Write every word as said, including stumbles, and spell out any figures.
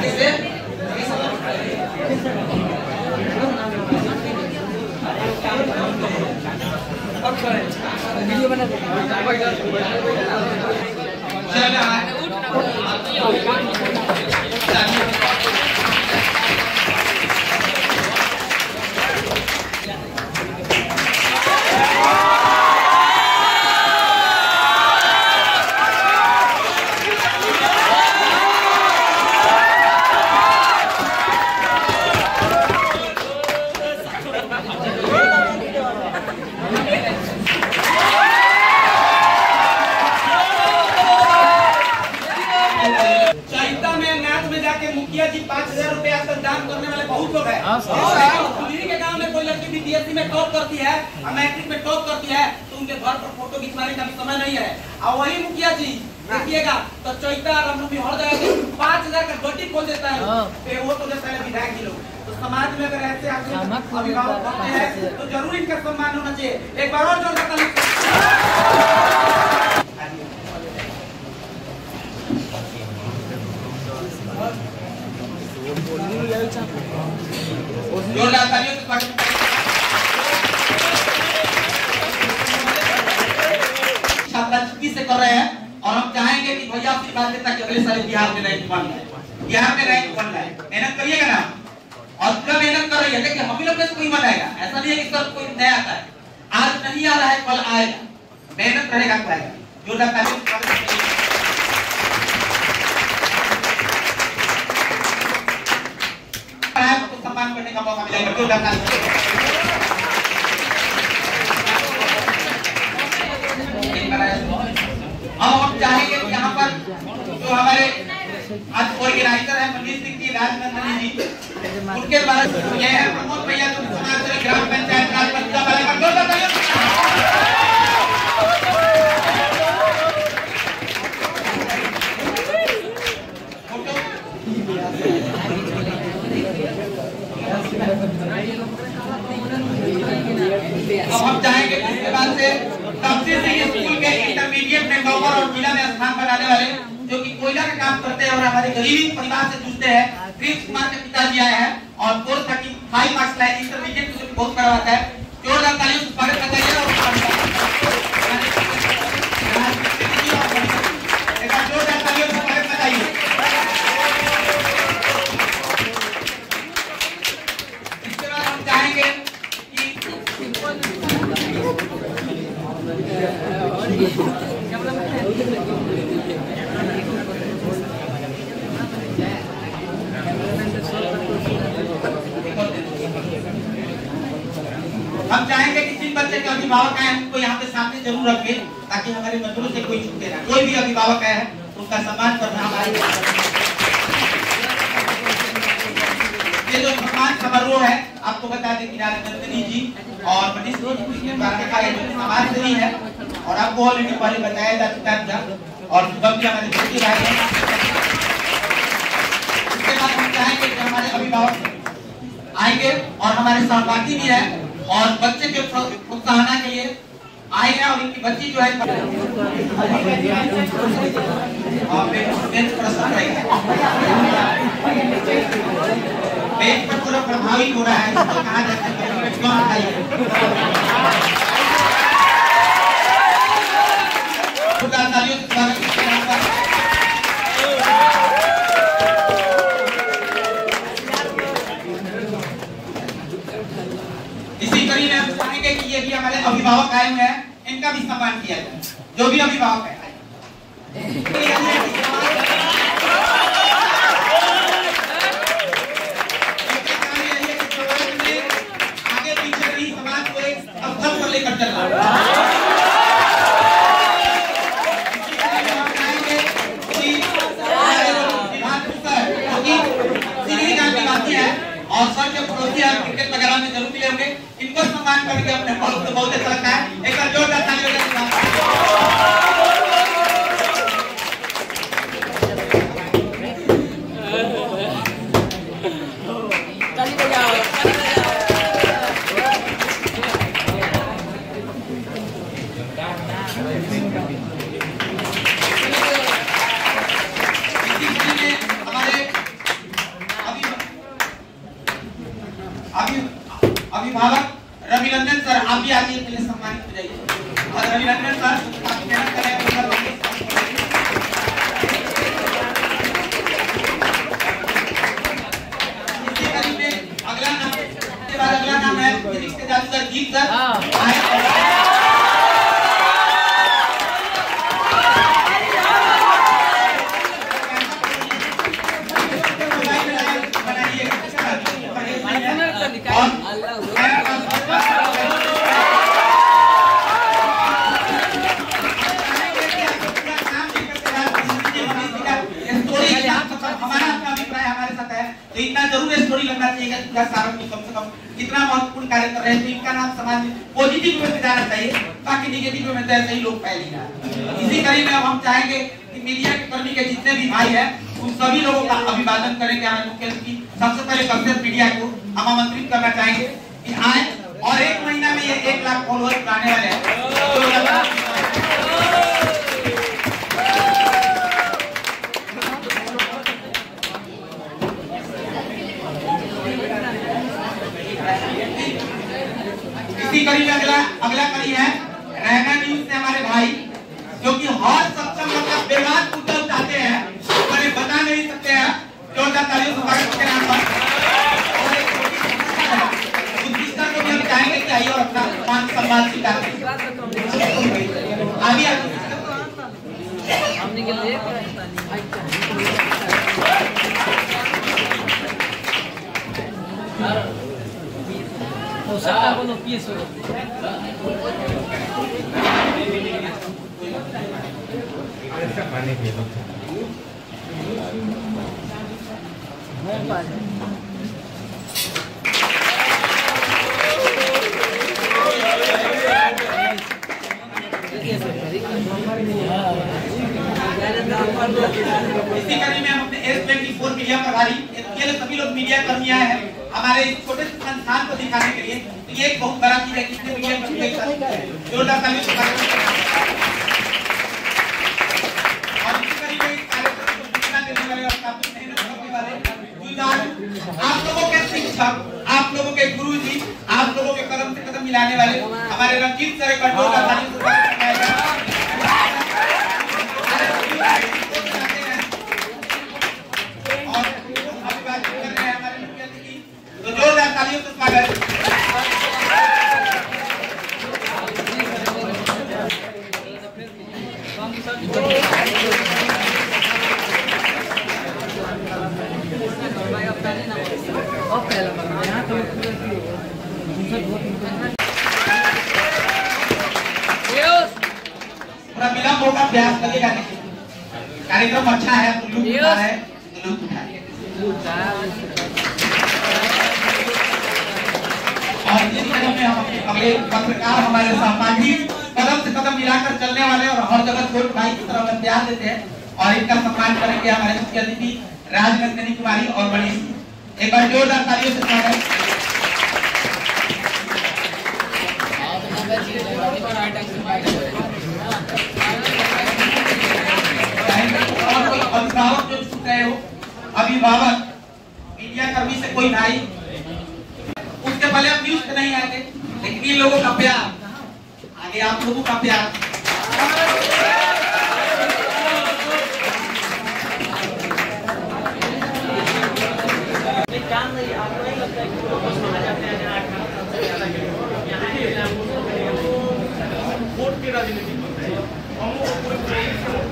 आगे से वीडियो बना दे। मुखिया जी पाँच हजार रुपए आजकल दान करने वाले बहुत लोग हैं। के गांव में कोई लड़की बीपीएससी में टॉप करती है और मैट्रिक में टॉप करती है तो उनके घर पर फोटो खिंचवाने का भी समय नहीं है। और वही मुखिया जी देखिएगा तो चैता रामनवमी हर जगह पाँच हजार का गड्डी खोल देता है वो तो देता है विधायक जी लोग। तो समाज में अगर ऐसे अभिभावक होते हैं तो जरूर इनका सम्मान होना चाहिए। एक बार और जोरदार जोरदार तालियों से स्वागत छात्रा चुटकी से कर रहे हैं और हम चाहेंगे कि भैया अपनी बात देता कि अगले साल बिहार में रैंक बन जाए, बिहार में रैंक बन जाए। मेहनत करिएगा ना और पूरा मेहनत कर रही है लेकिन हम ही लोग से कोई बनाएगा ऐसा नहीं है कि सब कोई नया आता है। आज नहीं आ रहा है कल आएगा, मेहनत रहेगा तो आएगा। जोरदार तालियों से स्वागत तो सम्मान करने का मौका मिलेगा। अब हम चाहेंगे कि यहाँ पर जो हमारे आज ऑर्गेनाइजर है मनीष सिंह जी, राजनंदनी जी, उनके द्वारा ये है प्रमोद भैया जो समाज से ग्राम पंचायत राज पंचायत वाले का जोरदार तालियां। अब हम चाहेंगे इसके बाद से सबसे सही स्कूल के इंटरमीडिएट में टॉपर और जिला में स्थान बनाने वाले जो कि कोयला का काम करते हैं और हमारे गरीबी परिवार से जूझते हैं, प्रिंस कुमार के पिताजी आए हैं और फोर थर्टी फाइव मार्क्स लाए इंटरमीडिएट में बहुत बड़ा बात है। जोरदार तालियों से स्वागत करते हैं और जोरदार तालियों से स्वागत कराइए। इसके बाद हम चाहेंगे हम चाहेंगे कि जिन बच्चे के अभिभावक हैं उनको यहाँ पे सामने जरूर रखें ताकि हमारे नजरों से कोई छूटे ना। कोई भी अभिभावक है उनका सम्मान करना हमारी ये जो सम्मान समारोह है आपको बता दें कि राजनंदनी जी और मनीष जी समाज सेवी है और आपको ऑलरेडी पहले बताया जा चुका था और बल्कि हमारे छोटे भाई हैं। इसके बाद हम चाहेंगे कि हमारे अभिभावक आएंगे और हमारे सहपाठी भी है और बच्चे के प्रोत्साहन के लिए आए हैं और इनकी बच्ची जो है पेट पर पूरा प्रभावित हो रहा है इसको कहा जाता है क्यों बताइए। तालियों से स्वागत इसी कड़ी में हम चाहेंगे कि ये भी हमारे अभिभावक आए हुए हैं इनका भी सम्मान किया जाए। जो भी अभिभावक है आगे पीछे नहीं समाज को एक अवसर पर लेकर चल रहा है। और सर के पड़ोसी क्रिकेट वगैरह में जरूर मिले होंगे, इनको सम्मान करके अपने बहुत बहुत अच्छा लगता है। एक बार जोरदार तालियों से ताली बजाओ। हमारे अभिभावक रविरंजन सर, आप भी आइए, पहले सम्मानित हो जाइए। और रविरंजन सर आप मेहनत करें। इसके करीब में अगला नाम, इसके बाद अगला नाम है फिजिक्स के जादूगर जीत सर। तो इतना जरूर स्टोरी लगना चाहिए पूरा सारण में, कम से कम कितना महत्वपूर्ण कार्य कर रहे हैं, तो इनका नाम समाज में पॉजिटिव वे में जाना चाहिए, ताकि निगेटिव वे में ऐसे ही लोग फैल ना। इसी कड़ी में अब हम चाहेंगे कि मीडिया के कर्मी के जितने भी भाई हैं उन सभी लोगों का अभिवादन करेंगे। हमें मुख्यमंत्री की सबसे पहले कल्चर मीडिया को हम आमंत्रित करना चाहेंगे कि आए, और एक महीना में ये एक लाख फॉलोअर्स आने वाले हैं। इसी कड़ी में अगला अगला कड़ी है रैना न्यूज से हमारे भाई, जो कि हर सक्षम मतलब बेवाद मुद्दा उठाते हैं, हमें बता नहीं सकते हैं, जोरदार तालियों से स्वागत के नाम पर। और एक उत्कृष्टता को भी हम चाहेंगे कि आइए और अपना मान सम्मान स्वीकार करें। आगे हमने के लिए हो सकता है वो पीएस हो पानी पी लो। इसी कड़ी में हम अपने एस ट्वेंटी फोर मीडिया प्रभारी, ये सभी लोग मीडिया कर्मी आए हैं हमारे इस छोटे से संस्थान को दिखाने के लिए। तो ये एक बहुत बड़ा चीज है, कितने मीडिया कर्मी एक साथ जोरदार तालियों से स्वागत करते हैं। और इसी कड़ी में इस कार्यक्रम को सूचना देने वाले और काफी मेहनत करने वाले आप लोगों के शिक्षक, आप लोगों के गुरु जी, आप लोगों के कदम से कदम मिलाने वाले हमारे रंजीत सर का जोरदार तालियों से स्वागत किया जाएगा। और अभिवादन कर रहे हैं हमारे मुख्य अतिथि, तो जोरदार तालियों से स्वागत। पूरा विलम्ब होगा, प्रयास लगेगा नहीं। कार्यक्रम अच्छा है तो लुत्फ उठा है, तो लुत्फ उठाइए। और इस तरह में हम अगले पत्रकार हमारे सहपाठी कदम से कदम मिलाकर चलने वाले और हर जगह छोट भाई की तरह प्यार देते हैं, और इनका सम्मान करेंगे हमारे मुख्य अतिथि राजनंदिनी कुमारी और मनीष। एक बार जोरदार तालियों से स्वागत। अभिभावक जो छूट रहे हो, अभिभावक मीडिया कर्मी से कोई भाई उसके पहले आप न्यूज पे नहीं आते, लेकिन इन लोगों का प्यार, आगे आप लोगों का प्यार। काम नहीं, आपको नहीं लगता है कि वो आ जाते हैं यहाँ वोट की राजनीति करते हैं, हम लोग पूरे